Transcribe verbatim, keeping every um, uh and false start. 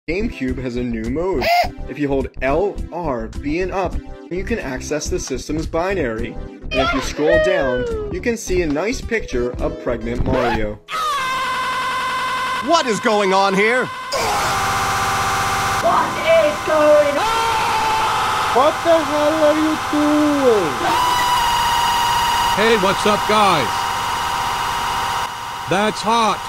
GameCube has a new mode. If you hold L, R, B, and up, you can access the system's binary. And if you scroll down, you can see a nice picture of pregnant Mario. What is going on here? What is going on? What the hell are you doing? Hey, what's up, guys? That's hot.